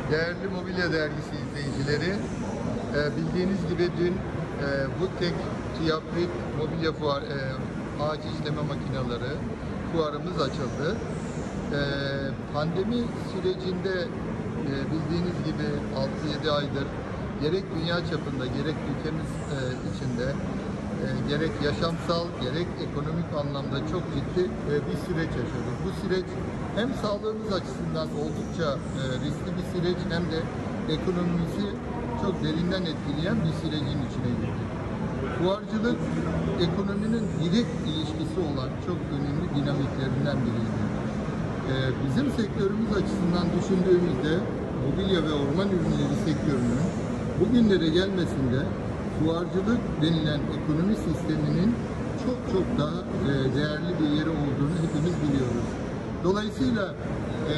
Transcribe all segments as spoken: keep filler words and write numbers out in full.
Değerli Mobilya Dergisi izleyicileri, e, bildiğiniz gibi dün e, Woodtech TÜYAPRİT Mobilya Fuar, e, ağaç işleme makineleri fuarımız açıldı. E, pandemi sürecinde e, bildiğiniz gibi altı yedi aydır gerek dünya çapında gerek ülkemiz e, içinde e, gerek yaşamsal gerek ekonomik anlamda çok ciddi e, bir süreç yaşadık. Bu süreç hem sağlığımız açısından oldukça e, riskli bir süreç hem de ekonomimizi çok derinden etkileyen bir sürecin içine girdik. Fuarcılık ekonominin direkt ilişkisi olan çok önemli dinamiklerinden biriydi. E, bizim sektörümüz açısından düşündüğümüzde mobilya ve orman ürünleri sektörünün bugünlere gelmesinde fuarcılık denilen ekonomi sisteminin çok çok daha e, değerli bir yeri olduğunu hepimiz biliyoruz. Dolayısıyla e,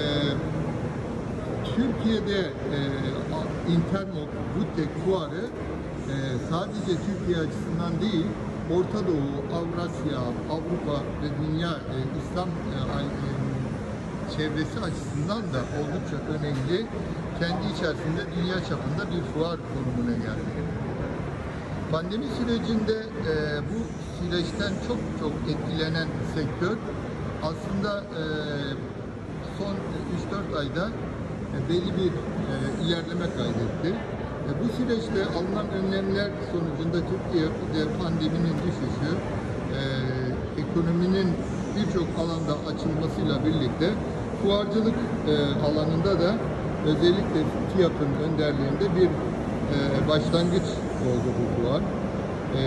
Türkiye'de e, Intermop Woodtech fuarı e, sadece Türkiye açısından değil, Orta Doğu, Avrasya, Avrupa ve dünya e, İslam e, e, çevresi açısından da oldukça önemli, kendi içerisinde dünya çapında bir fuar konumuna geldi. Pandemi sürecinde e, bu süreçten çok çok etkilenen sektör aslında e, son üç dört ayda e, belli bir e, ilerleme kaydetti. E, bu süreçte alınan önlemler sonucunda Türkiye'de pandeminin düşüşü, e, ekonominin birçok alanda açılmasıyla birlikte fuarcılık e, alanında da özellikle TÜYAP'ın önderliğinde bir e, başlangıç oldu bu fuar. E,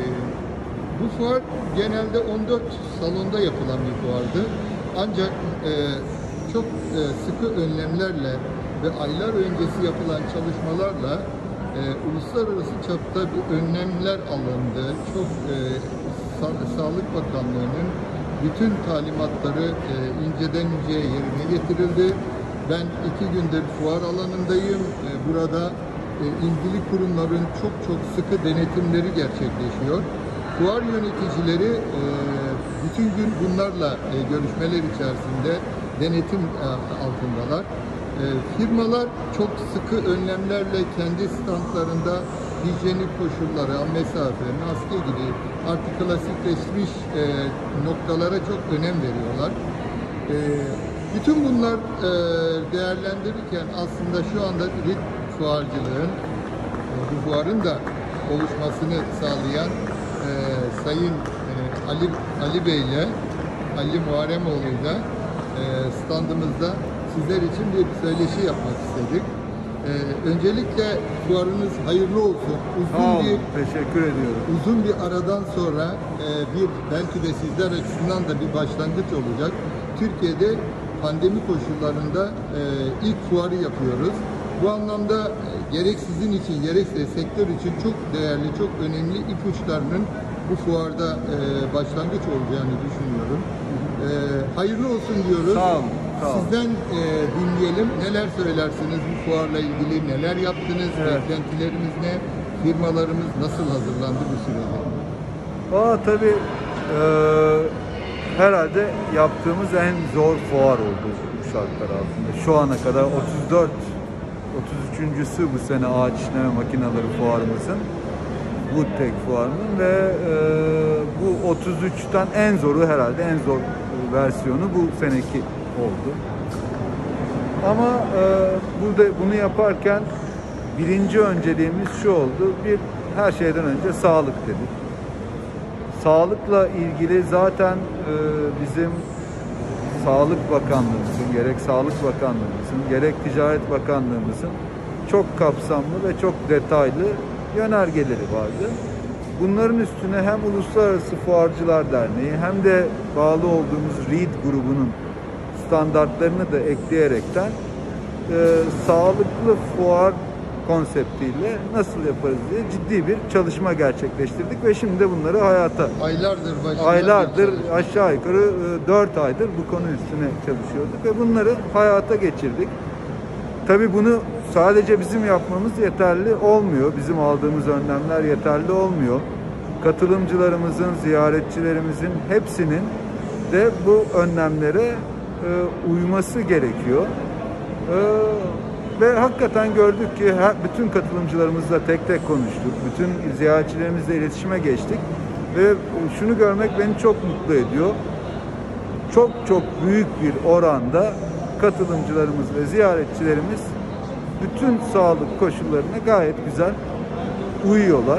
bu fuar genelde on dört salonda yapılan bir fuardı. Ancak e, çok e, sıkı önlemlerle ve aylar öncesi yapılan çalışmalarla e, uluslararası çapta bir önlemler alındı. Çok e, Sa Sağlık Bakanlığı'nın bütün talimatları e, inceden inceye yerine getirildi. Ben iki gündür fuar alanındayım. E, burada e, ilgili kurumların çok çok sıkı denetimleri gerçekleşiyor. Fuar yöneticileri e, bütün gün bunlarla e, görüşmeler içerisinde denetim e, altındalar. E, firmalar çok sıkı önlemlerle kendi standlarında hijyenik koşullara, mesafe, maske gibi artık klasikleşmiş e, noktalara çok önem veriyorlar. E, bütün bunlar e, değerlendirirken aslında şu anda R İ T fuarcılığın, e, bu fuarın da oluşmasını sağlayan e, Sayın e, Ali, Ali Bey ile Ali Muharemoğlu'yla e, standımızda sizler için bir söyleşi yapmak istedik. Ee, öncelikle fuarınız hayırlı olsun. Uzun Sağ olun, bir teşekkür ediyorum. Uzun bir aradan sonra e, bir belki de sizler açısından da bir başlangıç olacak. Türkiye'de pandemi koşullarında e, ilk fuarı yapıyoruz. Bu anlamda e, gerek sizin için gerekse sektör için çok değerli, çok önemli ipuçlarının bu fuarda e, başlangıç olacağını düşünüyorum. E, hayırlı olsun diyoruz. Sağ olun. Sizden e, dinleyelim. Neler söylersiniz bu fuarla ilgili? Neler yaptınız? Evet. Beklentilerimiz ne? Firmalarımız nasıl hazırlandı bu sürede? Aa, tabii e, herhalde yaptığımız en zor fuar oldu bu şartlar altında. Şu ana kadar otuz dört otuz üçüncüsü bu sene ağaç işleme makineleri fuarımızın, Woodtech fuarının ve e, bu otuz üçten en zoru herhalde, en zor versiyonu bu seneki oldu. Ama e, burada bunu yaparken birinci önceliğimiz şu oldu: bir, her şeyden önce sağlık dedik. Sağlıkla ilgili zaten e, bizim Sağlık Bakanlığımızın, gerek Sağlık Bakanlığımızın, gerek Ticaret Bakanlığımızın çok kapsamlı ve çok detaylı yönergeleri vardı. Bunların üstüne hem Uluslararası Fuarcılar Derneği hem de bağlı olduğumuz R İ T grubunun standartlarını da ekleyerekten e, sağlıklı fuar konseptiyle nasıl yaparız diye ciddi bir çalışma gerçekleştirdik ve şimdi de bunları hayata aylardır aylardır aşağı yukarı e, dört aydır bu konu üstüne çalışıyorduk ve bunları hayata geçirdik. Tabii bunu sadece bizim yapmamız yeterli olmuyor. Bizim aldığımız önlemler yeterli olmuyor. Katılımcılarımızın, ziyaretçilerimizin hepsinin de bu önlemlere e, uyması gerekiyor. E, Ve hakikaten gördük ki her, bütün katılımcılarımızla tek tek konuştuk. Bütün ziyaretçilerimizle iletişime geçtik. Ve şunu görmek beni çok mutlu ediyor. Çok çok büyük bir oranda katılımcılarımız ve ziyaretçilerimiz bütün sağlık koşullarına gayet güzel uyuyorlar.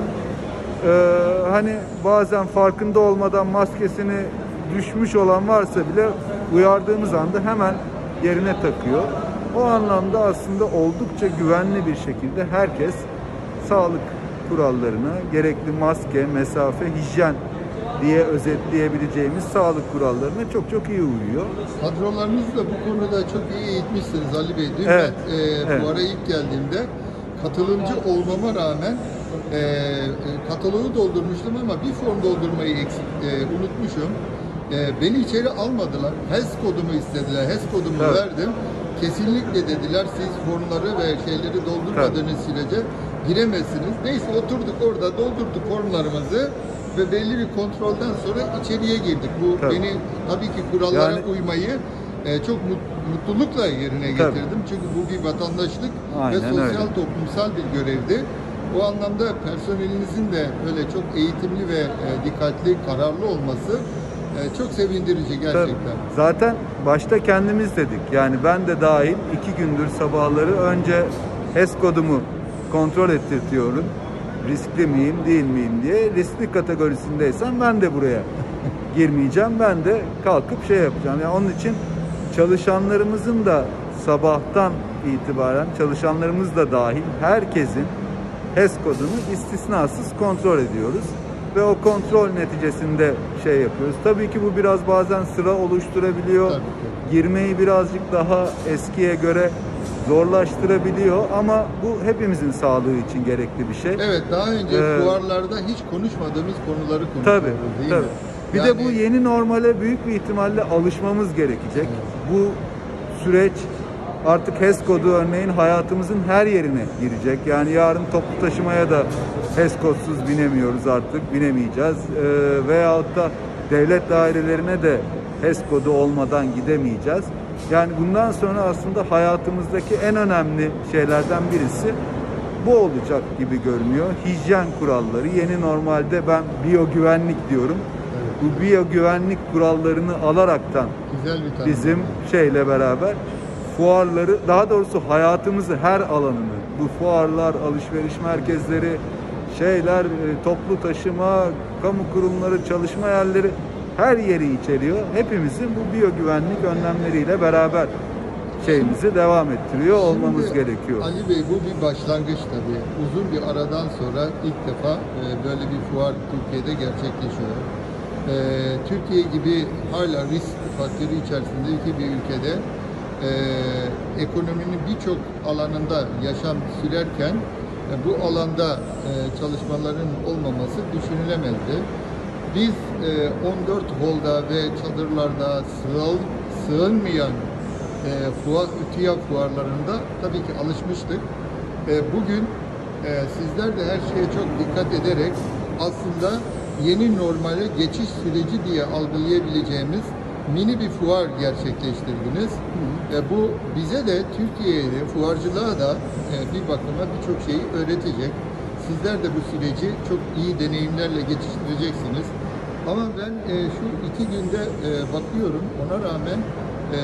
Ee, hani bazen farkında olmadan maskesini düşmüş olan varsa bile uyardığımız anda hemen yerine takıyor. O anlamda aslında oldukça güvenli bir şekilde herkes sağlık kurallarına, gerekli maske, mesafe, hijyen diye özetleyebileceğimiz sağlık kurallarına çok çok iyi uyuyor. Kadrolarınızı da bu konuda çok iyi eğitmişsiniz Ali Bey. Dün Evet, ben e, evet. fuara ilk geldiğimde katılımcı olmama rağmen e, kataloğu doldurmuştum ama bir form doldurmayı eksik e, unutmuşum. E, beni içeri almadılar. H E S kodumu istediler. H E S kodumu Evet. verdim. Kesinlikle dediler siz formları ve şeyleri doldurmadığınız evet. sürece giremezsiniz. Neyse oturduk orada, doldurduk formlarımızı ve belli bir kontrolden sonra içeriye girdik. Bu tabii. beni tabii ki kurallara yani, uymayı e, çok mutlulukla yerine getirdim. Tabii. Çünkü bu bir vatandaşlık Aynen ve sosyal öyle. toplumsal bir görevdi. O anlamda personelinizin de böyle çok eğitimli ve e, dikkatli, kararlı olması e, çok sevindirici gerçekten. Tabii. Zaten başta kendimiz dedik. Yani ben de dahil iki gündür sabahları önce H E S kodumu kontrol ettirtiyorum. Riskli miyim, değil miyim diye. Riskli kategorisindeysem ben de buraya girmeyeceğim. Ben de kalkıp şey yapacağım. Yani onun için çalışanlarımızın da sabahtan itibaren çalışanlarımız da dahil herkesin H E S kodunu istisnasız kontrol ediyoruz. Ve o kontrol neticesinde şey yapıyoruz. Tabii ki bu biraz bazen sıra oluşturabiliyor. Tabii, tabii. Girmeyi birazcık daha eskiye göre zorlaştırabiliyor ama bu hepimizin sağlığı için gerekli bir şey. Evet, daha önce ee, fuarlarda hiç konuşmadığımız konuları konuşuyoruz tabii, değil tabii. mi? Bir yani... de bu yeni normale büyük bir ihtimalle alışmamız gerekecek. Evet. Bu süreç artık H E S kodu örneğin hayatımızın her yerine girecek. Yani yarın toplu taşımaya da H E S kodsuz binemiyoruz artık, binemeyeceğiz. Ee, veyahut da devlet dairelerine de H E S kodu olmadan gidemeyeceğiz. Yani bundan sonra aslında hayatımızdaki en önemli şeylerden birisi bu olacak gibi görünüyor. Hijyen kuralları, yeni normalde ben biyogüvenlik diyorum. Evet. Bu biyogüvenlik kurallarını alaraktan Güzel bir bizim şeyle beraber fuarları, daha doğrusu hayatımızı her alanını, bu fuarlar, alışveriş merkezleri, şeyler, toplu taşıma, kamu kurumları, çalışma yerleri her yeri içeriyor. Hepimizin bu biyogüvenlik önlemleriyle beraber şeyimizi devam ettiriyor Şimdi, olmamız gerekiyor. Ali Bey, bu bir başlangıç tabii. Uzun bir aradan sonra ilk defa e, böyle bir fuar Türkiye'de gerçekleşiyor. E, Türkiye gibi hala risk faktörü içerisindeki bir ülkede e, ekonominin birçok alanında yaşam sürerken e, bu alanda e, çalışmaların olmaması düşünülemezdi. Biz e, on dört holda ve çadırlarda sığıl, sığınmayan e, fuar, TÜYAP fuarlarında tabii ki alışmıştık. E, bugün e, sizler de her şeye çok dikkat ederek aslında yeni normale geçiş süreci diye algılayabileceğimiz mini bir fuar gerçekleştirdiniz. E, bu bize de Türkiye'de fuarcılığa da e, bir bakıma birçok şeyi öğretecek. Sizler de bu süreci çok iyi deneyimlerle geçiştireceksiniz. Ama ben e, şu iki günde e, bakıyorum, ona rağmen e,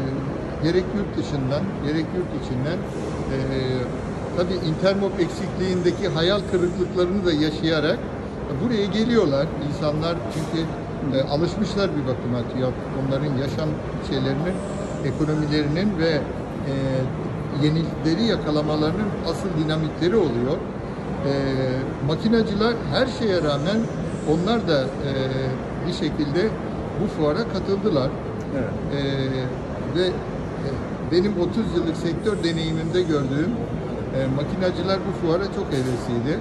gerek yurt dışından, gerek yurt içinden e, tabii Intermop eksikliğindeki hayal kırıklıklarını da yaşayarak e, buraya geliyorlar. İnsanlar çünkü e, alışmışlar bir bakıma TÜYAP, onların yaşam şeylerinin, ekonomilerinin ve e, yenilikleri yakalamalarının asıl dinamikleri oluyor. E, makinacılar her şeye rağmen onlar da e, bir şekilde bu fuara katıldılar. Evet. E, ve e, benim otuz yıllık sektör deneyimimde gördüğüm e, makinacılar bu fuara çok hevesliydi.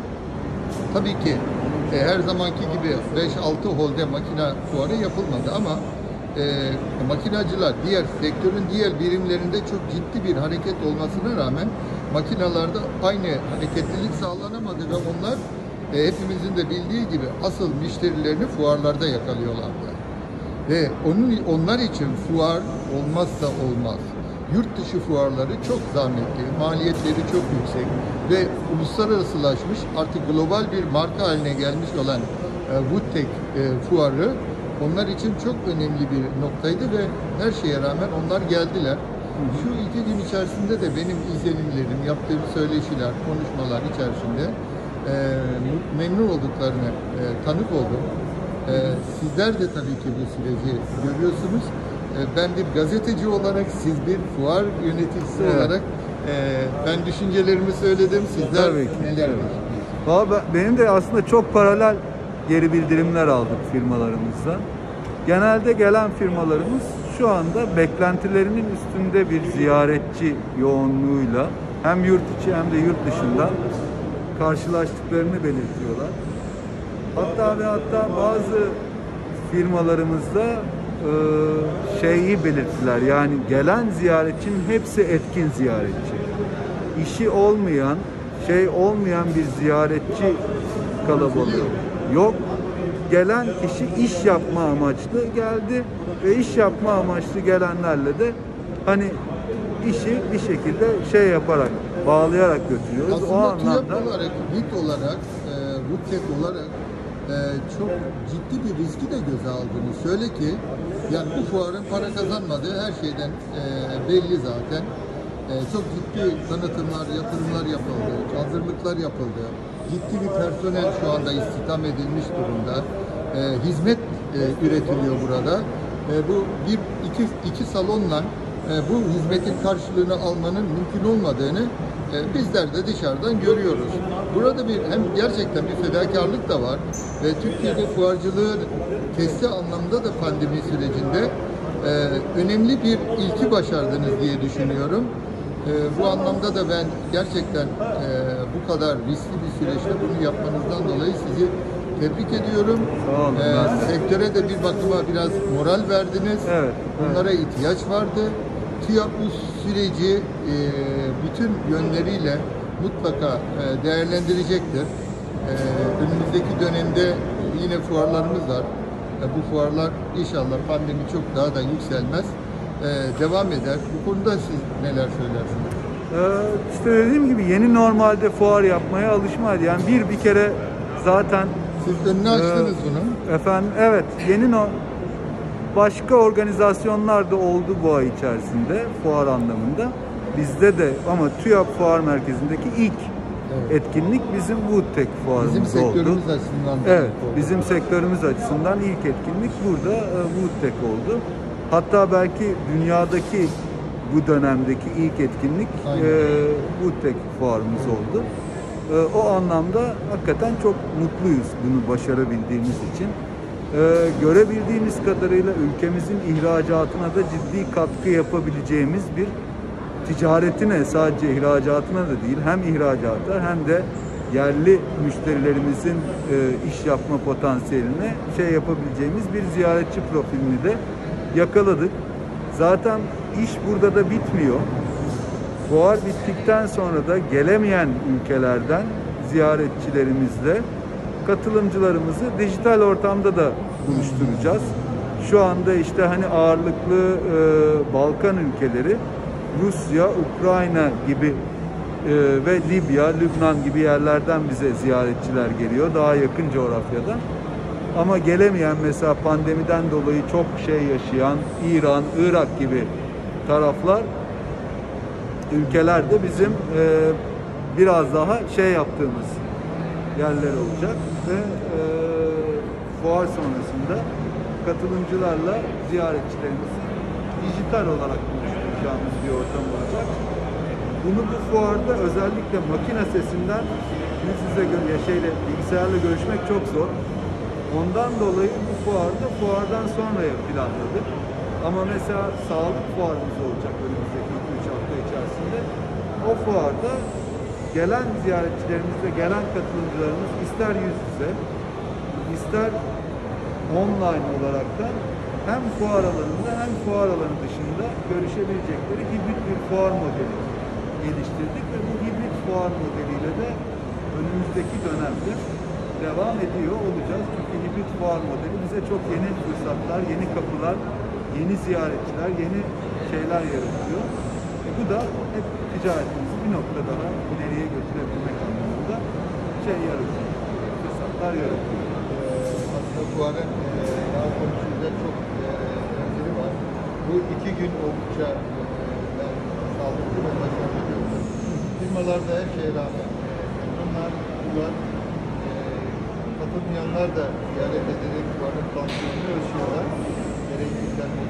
Tabii ki e, her zamanki gibi beş altı holde makina fuarı yapılmadı ama e, makinacılar diğer sektörün diğer birimlerinde çok ciddi bir hareket olmasına rağmen makinalarda aynı hareketlilik sağlanamadı ve onlar e, hepimizin de bildiği gibi asıl müşterilerini fuarlarda yakalıyorlardı. Ve onun onlar için fuar olmazsa olmaz. yurt dışı fuarları çok zahmetli, maliyetleri çok yüksek ve uluslararasılaşmış, artık global bir marka haline gelmiş olan e, WOODTEC e, fuarı onlar için çok önemli bir noktaydı ve her şeye rağmen onlar geldiler. Şu iki gün içerisinde de benim izlenimlerim, yaptığım söyleşiler, konuşmalar içerisinde e, memnun olduklarını e, tanık oldum. E, sizler de tabii ki bu süreci görüyorsunuz. E, ben bir gazeteci olarak, siz bir fuar yöneticisi Evet. olarak e, ben düşüncelerimi söyledim. Sizler Tabii ki. neler Evet. düşünüyorsunuz? Valla ben- benim de aslında çok paralel geri bildirimler aldık firmalarımızdan. Genelde gelen firmalarımız şu anda beklentilerinin üstünde bir ziyaretçi yoğunluğuyla hem yurt içi hem de yurt dışından karşılaştıklarını belirtiyorlar. Hatta ve hatta bazı firmalarımızda e, şeyi belirttiler, yani gelen ziyaretçinin hepsi etkin ziyaretçi. İşi olmayan, şey olmayan bir ziyaretçi kalabalığı yok. Gelen kişi iş yapma amaçlı geldi ve iş yapma amaçlı gelenlerle de hani işi bir şekilde şey yaparak, bağlayarak götürüyoruz. Aslında O anlamda TÜYAP olarak, WİT olarak, e, WOODTEC olarak e, çok ciddi bir riski de göze aldığını söyle ki, yani bu fuarın para kazanmadığı her şeyden e, belli zaten. E, çok ciddi tanıtımlar, yatırımlar yapıldı, hazırlıklar yapıldı. Ciddi bir personel şu anda istihdam edilmiş durumda. E, hizmet e, üretiliyor burada. E, bu bir iki iki salonla e, bu hizmetin karşılığını almanın mümkün olmadığını e, bizler de dışarıdan görüyoruz. Burada bir hem gerçekten bir fedakarlık da var ve Türkiye'de fuarcılığı testi anlamda da pandemi sürecinde e, önemli bir ilki başardınız diye düşünüyorum. E, bu anlamda da ben gerçekten e, bu kadar riskli bir süreçte bunu yapmanızdan dolayı sizi tebrik ediyorum. Sağ olun, E, ben de. sektöre de bir bakıma biraz moral verdiniz. Evet, Bunlara ihtiyaç vardı. TÜYAP bu süreci e, bütün yönleriyle mutlaka e, değerlendirecektir. E, önümüzdeki dönemde yine fuarlarımız var. E, bu fuarlar inşallah pandemi çok daha da yükselmez. E, devam eder. Bu konuda siz neler söylersiniz? Ee, işte dediğim gibi yeni normalde fuar yapmaya alışmaydı. Yani bir bir kere zaten Siz önünü açtınız Ee, bunun. efendim evet, yeni no başka organizasyonlar da oldu bu ay içerisinde fuar anlamında. Bizde de ama TÜYAP Fuar Merkezi'ndeki ilk Evet. etkinlik bizim WOODTEC fuarımız Bizim oldu. sektörümüz açısından. da Evet, oldu. bizim sektörümüz açısından ilk etkinlik burada e, WOODTEC oldu. Hatta belki dünyadaki bu dönemdeki ilk etkinlik Aynen. e, WOODTEC fuarımız oldu. E, o anlamda hakikaten çok mutluyuz bunu başarabildiğimiz için. E, görebildiğimiz kadarıyla ülkemizin ihracatına da ciddi katkı yapabileceğimiz bir ticaretine, sadece ihracatına da değil, hem ihracata hem de yerli müşterilerimizin e, iş yapma potansiyeline şey yapabileceğimiz bir ziyaretçi profilini de yakaladık. Zaten iş burada da bitmiyor. Fuar bittikten sonra da gelemeyen ülkelerden ziyaretçilerimizle katılımcılarımızı dijital ortamda da buluşturacağız. Şu anda işte hani ağırlıklı e, Balkan ülkeleri, Rusya, Ukrayna gibi e, ve Libya, Lübnan gibi yerlerden bize ziyaretçiler geliyor, daha yakın coğrafyadan. Ama gelemeyen, mesela pandemiden dolayı çok şey yaşayan İran, Irak gibi taraflar, ülkelerde bizim e, biraz daha şey yaptığımız yerler olacak ve e, fuar sonrasında katılımcılarla ziyaretçilerimizi dijital olarak buluşturacağımız bir ortam olacak. Bunu bu fuarda özellikle makine sesinden yüz yüze gö- şeyle, bilgisayarla görüşmek çok zor. Ondan dolayı bu fuarda fuardan sonraya planladık. Ama mesela sağlık fuarımız olacak önümüzdeki iki üç hafta içerisinde. O fuarda gelen ziyaretçilerimiz ve gelen katılımcılarımız ister yüz yüze, ister online olarak da hem fuar alanında hem fuar alanı dışında görüşebilecekleri hibrit bir fuar modeli geliştirdik ve bu hibrit fuar modeliyle de önümüzdeki dönemde devam ediyor olacağız. Çünkü hibrit fuar modeli bize çok yeni fırsatlar, yeni kapılar, yeni ziyaretçiler, yeni şeyler yaratıyor. Bu da hep ticaretimizi bir nokta daha ileriye götürebilmek anlamında şey yaratıyor, fırsatlar yaratıyor. Aslında fuarın e, daha konuşulacak çok e, önemli var. Bu iki gün oldukça e, ben sağlıklı ve başarılı gördüm. Firmalarda her şeye rağmen e, bunlar, bunlar e, katılmayanlar da ziyaret ederek fuarın tansiyonunu ölçüyorlar. Gerek internet,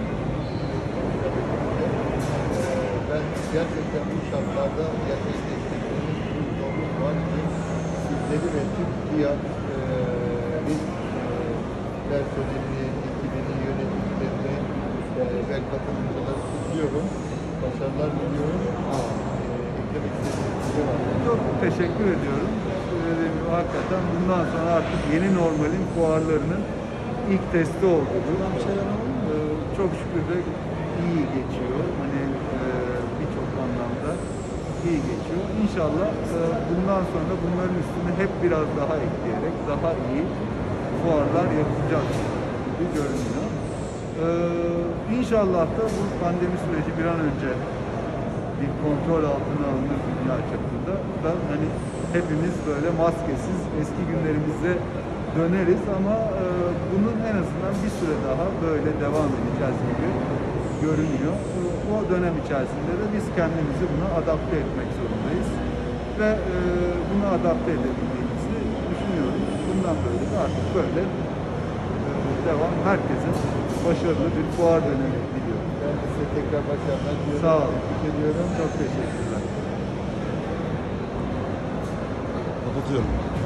ben gerçekten bu şartlarda gerçekleştirdiğimiz bu zorluk var için sizleri ve tüm fiyat e, biz e, personelini, ekibini, yöneticilerini e, ve katılımcıları kutluyorum. Başarılar diliyorum. E, eklemek istediğim bir şey var. Çok teşekkür ediyorum. Dediğim gibi hakikaten bundan sonra artık yeni normalin fuarlarının ilk testi oldu. Ee, çok şükür de iyi geçiyor. Hani e, birçok anlamda iyi geçiyor. İnşallah e, bundan sonra bunların üstüne hep biraz daha ekleyerek daha iyi fuarlar yapacağız gibi görünüyor. Ee, İnşallah da bu pandemi süreci bir an önce bir kontrol altına alınır dünya çapında da hani hepimiz böyle maskesiz eski günlerimize döneriz ama e, bunun en azından bir süre daha böyle devam edeceğiz gibi görünüyor. E, o dönem içerisinde de biz kendimizi buna adapte etmek zorundayız ve e, bunu adapte edebildiğimizi düşünüyoruz. Bundan böyle de artık böyle e, devam, herkesin başarılı bir fuar dönemi diliyorum. Ben de size tekrar başarılar diliyorum. Sağ olun. Tebrik ediyorum. Çok teşekkürler. Kapatıyorum.